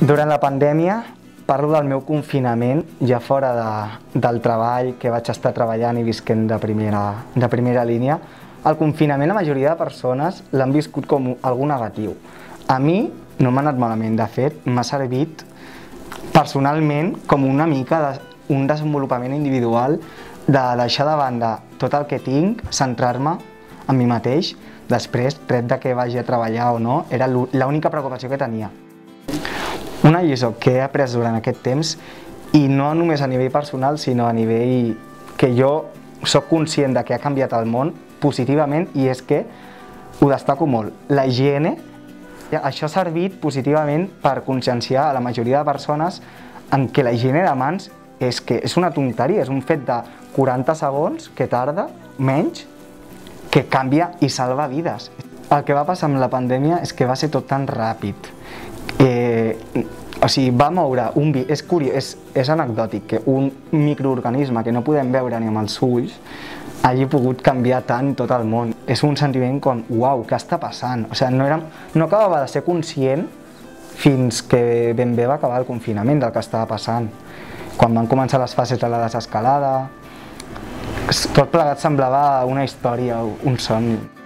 Durant la pandèmia, parlo del meu confinament, ja fora del treball, que vaig estar treballant i visquent de primera línia. El confinament, la majoria de persones l'han viscut com algo negatiu. A mi no m'ha anat malament, de fet, m'ha servit personalment com una mica un desenvolupament individual de deixar de banda tot el que tinc, centrar-me en mi mateix. Després, tret de que vagi a treballar o no, era l'única preocupació que tenia. Una lliçó que he après durant aquest temps, i no només a nivell personal, sinó a nivell que jo sóc conscient de que ha canviat el món positivament, i és que ho destaco molt. La higiene, això ha servit positivament per conscienciar a la majoria de persones en què la higiene de mans és una tonteria, és un fet de 40 segons que tarda, menys, que canvia i salva vides. El que va passar amb la pandèmia és que va ser tot tan ràpid. O sigui, va moure un virus, és curiós, és anecdòtic que un microorganisme que no podem veure ni amb els ulls hagi pogut canviar tant tot el món. És un sentiment com, uau, què està passant? O sigui, no acabava de ser conscient fins que ben bé va acabar el confinament del que estava passant. Quan van començar les fases de la desescalada, tot plegat semblava una història, un somni.